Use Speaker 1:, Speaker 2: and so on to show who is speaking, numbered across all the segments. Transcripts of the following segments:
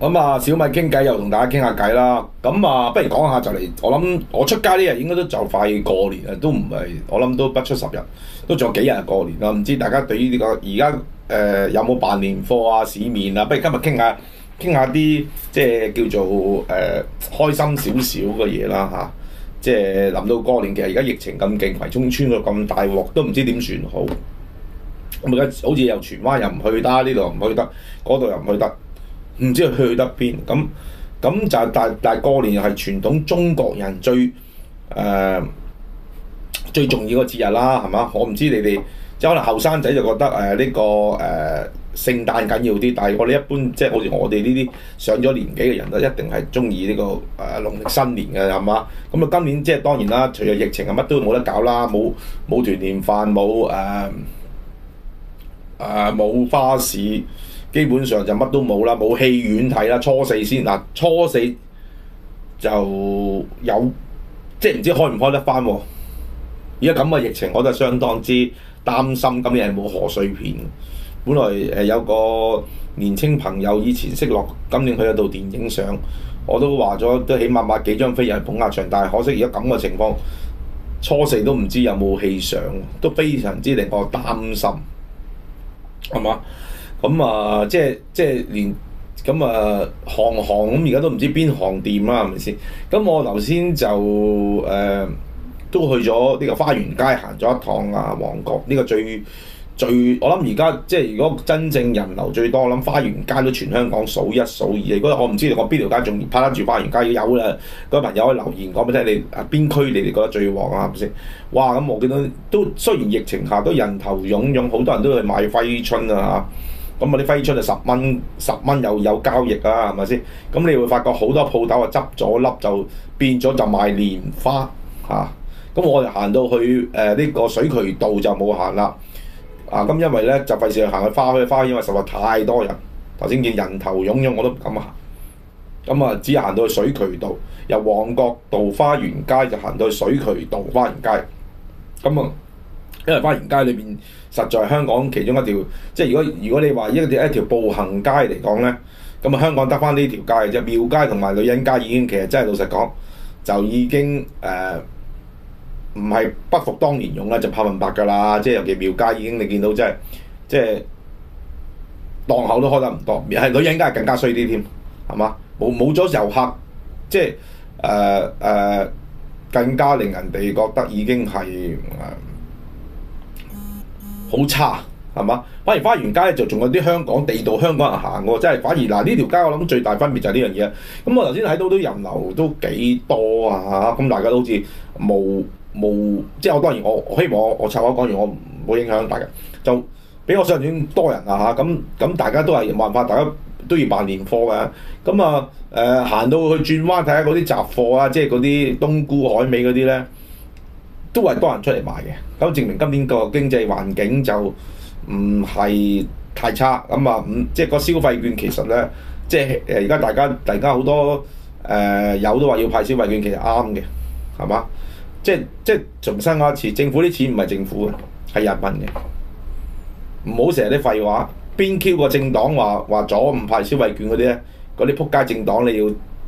Speaker 1: 咁啊，小米傾偈又同大家傾下偈啦。咁啊，不如講下就嚟，我諗我出街呢日應該都就快過年啦，都唔係，我諗都不出10日，都仲有幾日過年啦。唔知大家對於呢個而家有冇辦年貨啊、市面啊？不如今日傾下啲即係叫做開心少少嘅嘢啦嚇。即係臨到過年，其實而家疫情咁勁，葵涌村個咁大鑊，都唔知點算好。咁而家好似又荃灣又唔去得，呢度又唔去得，嗰度又唔去得。唔知佢去得邊咁就但係過年又係傳統中國人最重要嘅節日啦，係嘛？我唔知你哋即係可能後生仔就覺得聖誕緊要啲，但係我哋一般即係好似我哋呢啲上咗年紀嘅人咧，一定係中意呢個農曆新年嘅，係嘛？咁啊今年即係當然啦，除咗疫情啊乜都冇得搞啦，冇團年飯，冇花市。基本上就乜都冇啦，冇戲院睇啦。初四先嗱，初四就有即係唔知開唔開得翻喎。而家咁嘅疫情，我都係相當之擔心。今年係冇賀歲片，本來有個年青朋友以前識落，今年去咗套電影上，我都話咗都起碼買幾張飛入去捧下場。但係可惜而家咁嘅情況，初四都唔知有冇戲上，都非常之令我擔心，係嘛？咁啊，即係連咁啊，行咁而家都唔知邊行掂啦，係咪先？咁我頭先就都去咗呢個花園街行咗一趟啊，旺角呢個最我諗而家即係如果真正人流最多，我諗花園街都全香港數一數二。如果我唔知我邊條街仲拍得住花園街，有啦，各位朋友可以留言講俾你聽，你邊區你哋覺得最旺啊？係咪先？哇！咁我見到都雖然疫情下都人頭湧湧，好多人都去買揮春啊嚇。咁啊啲揮春就10蚊又有交易啊，係咪先？咁你會發覺好多鋪頭啊執咗粒就變咗就賣蓮花嚇。咁我就行到去呢個水渠道就冇行啦。咁因為咧就費事行去花墟，因為實在太多人。頭先見人頭湧湧，我都唔敢行。咁啊，只行到去水渠道，由旺角道花園街就行到去水渠道花園街。咁啊，因為花園街裏邊實在係香港其中一條，即係如果你話一條步行街嚟講咧，咁啊香港得翻呢條街嘅啫。廟街同埋女人街已經其實真係老實講，就已經唔係不復當年勇啦，就100%㗎啦。即係尤其廟街已經你見到即係檔口都開得唔多，係女人街更加衰啲添，係嘛？冇咗遊客，即係更加令人哋覺得已經係好差，係嘛？反而花園街就仲有啲地道香港人行喎，即係反而嗱呢條街我諗最大分別就係呢樣嘢。咁我頭先睇到啲人流都幾多啊嚇，咁大家都好似冇，即係我當然我希望我插口講完，我唔會影響大家，就比我想象中多人啊嚇，咁大家都係冇辦法，大家都要辦年貨嘅。咁啊行到去轉彎睇下嗰啲雜貨啊，即係嗰啲冬菇海味嗰啲咧，都係多人出嚟買嘅。咁證明今年個經濟環境就唔係太差。咁啊即係個消費券其實咧，即係而家大家好多有都話要派消費券，其實啱嘅，係嘛？即係重申一次，政府啲錢唔係政府嘅，係人民嘅。唔好成日啲廢話，邊 Q 個政黨話咗唔派消費券嗰啲咧，嗰啲撲街政黨你要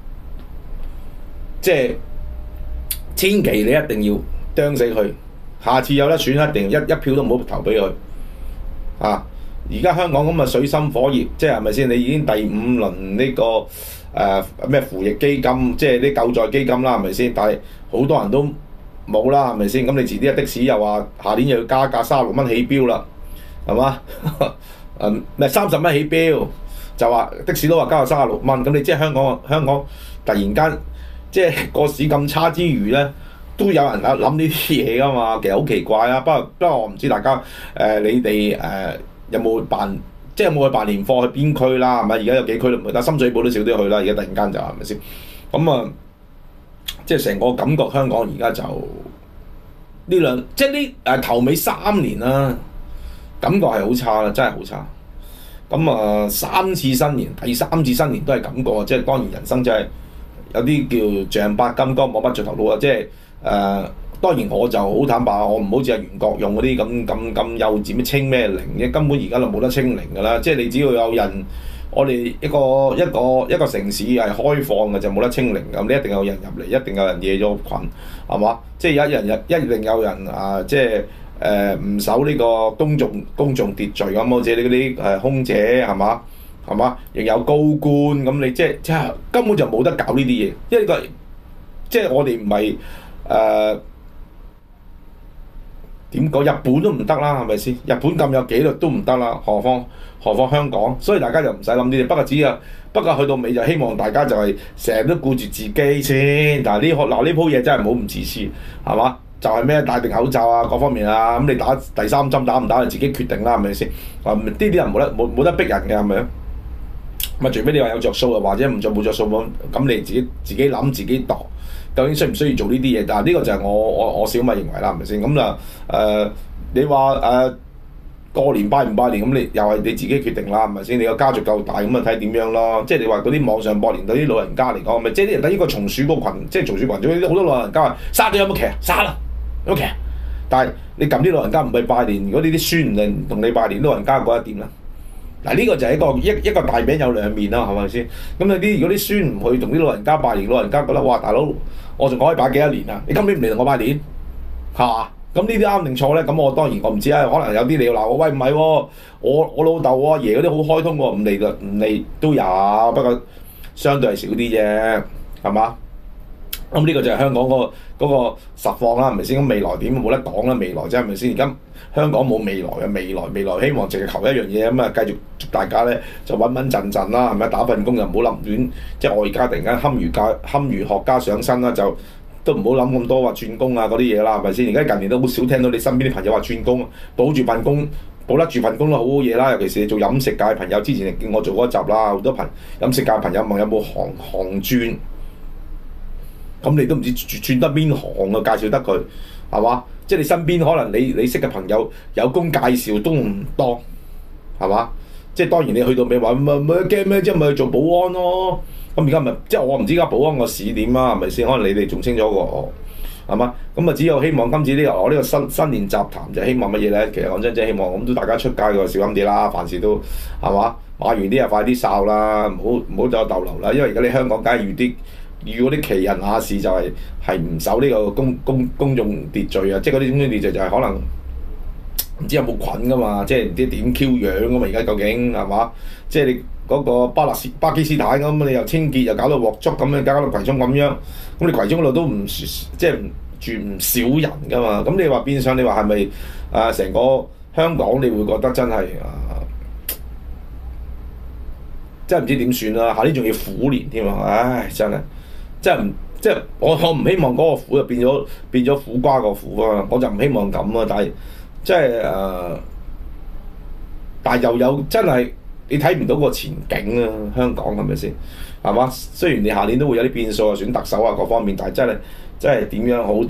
Speaker 1: 即係千祈你一定要釘死佢，下次有得選一定一票都唔好投俾佢啊！而家香港咁嘅水深火熱，即係咪先？你已經第5輪呢個咩扶逆基金，即係啲救災基金啦，係咪先？但係好多人都冇啦，係咪先？咁你遲啲的士又話下年又要加價36蚊起標啦，係嘛？咩30蚊起標，就話的士都話加到36蚊，咁你即係香港突然間即係個市咁差之餘咧，都有人諗呢啲嘢㗎嘛？其實好奇怪啊！不過我唔知大家你哋有冇辦，即係有冇去辦年貨去邊區啦？係咪？而家有幾區都唔去，但深水埗都少啲去啦。而家突然間就係咪先？咁啊，即係成個感覺香港而家就即係呢頭尾3年啦，感覺係好差啦，真係好差。咁啊3次新年，第3次新年都係咁過，即係當然人生真係有啲叫象白金剛摸不着頭腦啊！即係當然我就好坦白，我唔好似阿袁國勇嗰啲咁幼稚咩清咩零嘅，根本而家就冇得清零㗎啦。即係你只要有人我哋一個城市係開放嘅就冇得清零咁，你一定有人入嚟，一定有人惹咗菌，係嘛？即係一定有人即係唔守呢個公眾秩序咁，好似你嗰啲空姐係嘛？係嘛？亦有高官咁，你即係根本就冇得搞呢啲嘢，因為即係我哋唔係點講？日本都唔得啦，係咪先？日本咁有紀律都唔得啦，何況香港？所以大家就唔使諗呢啲。不過去到尾就希望大家就係成日都顧住自己先。但係呢鋪嘢真係唔好唔自私，係嘛？就係咩戴定口罩啊，各方面啊，咁你打第3針打唔打你自己決定啦，係咪先？呢啲人冇得逼人嘅，係咪啊？咁除非你話有着數啊，或者冇着數咁你自己諗自己度，究竟需唔需要做呢啲嘢？但係呢個就係我小米認為啦，係咪先？咁啊你話過年拜唔拜年咁，你又係你自己決定啦，係咪先？你個家族夠大咁啊，睇點樣咯？即係你話嗰啲網上博年對啲老人家嚟講，咪即係啲人等於個松鼠個群，即係松鼠群中好多老人家話殺咗有冇騎？殺啦，有冇騎？但係你撳啲老人家唔去拜年，如果呢啲孫唔同你拜年，老人家覺得點啦？嗱，呢個就係一個大餅有兩面啦，係咪先？咁如果啲孫唔去同啲老人家拜年，老人家覺得哇，大佬我仲可以拜幾多年啊？你今年唔嚟同我拜年，係嘛？咁呢啲啱定錯咧？咁我當然我唔知啊，可能有啲你要鬧我，喂唔係喎，我老豆阿爺嗰啲好開通喎，唔嚟都有，不過相對係少啲啫，係嘛？咁呢個就係香港嗰個實況啦，係咪先？咁未來點冇得講啦，未來啫係咪先？而家香港冇未來嘅，未來希望淨係求一樣嘢咁啊，繼續祝大家咧就穩陣啦，係咪？打份工就唔好諗亂，即係我而家突然間堪輿學家上身啦，就都唔好諗咁多話轉工啊嗰啲嘢啦，係咪先？而家近年都好少聽到你身邊啲朋友話轉工，保得住份工都好好嘢啦，尤其是你做飲食界朋友，之前見我做嗰集啦，好多飲食界朋友問有冇行轉。咁你都唔知轉得邊行啊？介紹得佢係嘛？即係你身邊可能你識嘅朋友有工介紹都唔多係嘛？即係當然你去到尾話唔驚咩啫，咪去做保安咯。咁而家咪即係我唔知而家保安個市點啊？係咪先？可能你哋仲清楚過我係嘛？咁啊只有希望今次我呢個新年雜談就希望乜嘢咧？其實講真，即係希望咁都大家出街個小心啲啦，凡事都係嘛？買完啲就快啲掃啦，唔好再逗留啦。因為而家你香港梗係遇嗰啲奇人雅士就係唔守呢個公眾秩序啊！即係嗰啲公眾秩序就係可能唔知有冇菌噶嘛，即係唔知點 Q 樣噶嘛？而家究竟係嘛？即係你嗰個巴基斯坦咁，你又清潔又搞到鑊粥咁樣，搞到葵涌咁樣，咁你葵涌嗰度都即係住唔少人噶嘛？咁你話變相你話係咪成個香港你會覺得真係真係唔知點算啦？下年仲要虎年添啊！唉，真係〜即係我唔希望嗰個苦就變咗苦瓜個苦啊！我就唔希望咁啊！但係即係但係又有真係你睇唔到個前景啊！香港係咪先？係嘛？雖然你下年都會有啲變數啊，選特首啊各方面，但係真係點樣好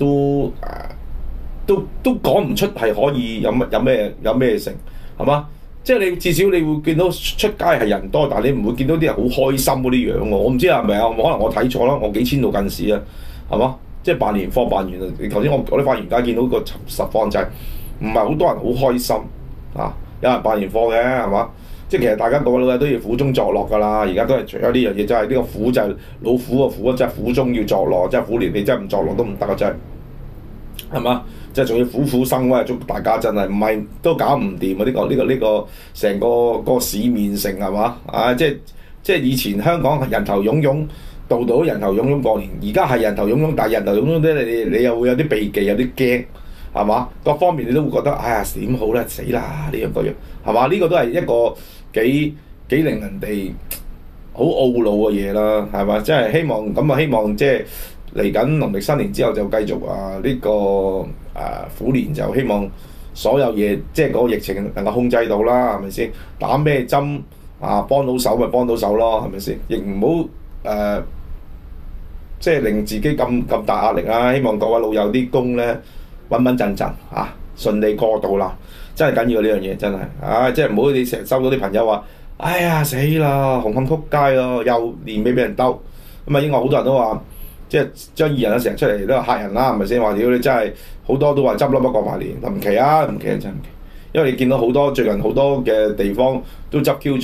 Speaker 1: 都講唔出係可以有咩成係嘛？即係你至少你會見到出街係人多，但係你唔會見到啲人好開心嗰啲樣喎。我唔知係咪啊？可能我睇錯啦。我幾千度近視啊，係嘛？即係辦年貨辦完啊！頭先我啲發言家見到個實況就係唔係好多人好開心啊！有人辦年貨嘅係嘛？即係其實大家個個老友都要苦中作樂㗎啦。而家都係除咗呢樣嘢，就係呢個苦就係老虎個苦啊！即係苦中要作樂，即係虎年你真係唔作樂都唔得啊！真係係嘛？即係仲要苦生威，祝大家真係唔係都搞唔掂啊！呢個成個市面成係嘛？即係以前香港係人頭湧湧，度都人頭湧湧過年，而家係人頭湧湧，但係人頭湧湧咧，你又會有啲避忌，有啲驚係嘛？各方面你都會覺得哎呀點好咧，死啦呢樣嗰樣係嘛？呢個都係一個幾令人哋好懊惱嘅嘢啦，係嘛？即係希望咁啊，希望即係。嚟緊農曆新年之後就繼續呢個虎年就希望所有嘢即係嗰個疫情能夠控制到啦，係咪先？打咩針幫到手咪幫到手咯，係咪先？亦唔好即係令自己咁大壓力啦。希望各位老友啲工咧穩陣順利過渡啦，真係緊要呢樣嘢真係即係唔好你成日收到啲朋友話，哎呀死啦紅磡撲街咯，又年尾俾人兜咁啊！應該好多人都話。即係將二人啊成日出嚟都係嚇人啦，係咪先？話屌你真係好多都話執笠過埋年，唔奇啊真係唔奇，因為你見到最近好多嘅地方都執 Q 咗，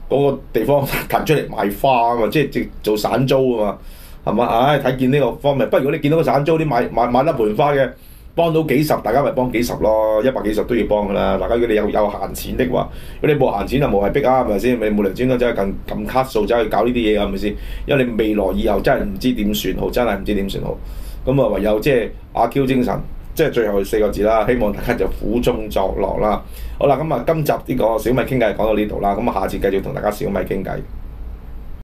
Speaker 1: 嗰個地方騰出嚟賣花啊嘛，即係做散租啊嘛，係嘛？唉，睇見呢個方面，不如如果你見到個散租啲買粒盆花嘅，幫到幾十，大家咪幫幾十咯，100幾十都要幫噶啦。大家如果你有閒錢的話，如果你冇閒錢就無謂逼啊，係咪先？你冇良錢咁走去撳卡數，走去搞呢啲嘢係咪先？因為你未來以後真係唔知點算好，真係唔知點算好。咁啊唯有即係阿 Q 精神。即係最後4個字啦，希望大家就苦中作樂啦。好啦，咁啊，今集呢個小米傾偈講到呢度啦，咁啊，下次繼續同大家小米傾偈。